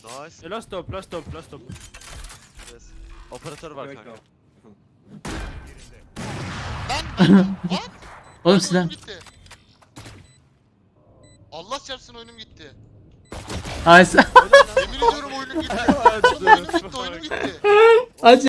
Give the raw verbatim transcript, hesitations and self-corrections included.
Nice. E, last top, last top, last top. Yes. Operatör var Evet, kanka. Lan what? Oğlum Oyunum silah. gitti. Allah çarpsın oyunum gitti. Ay sen. Yemin ediyorum oyunum gitti. Oğlum oyunum gitti oyunum gitti. Aç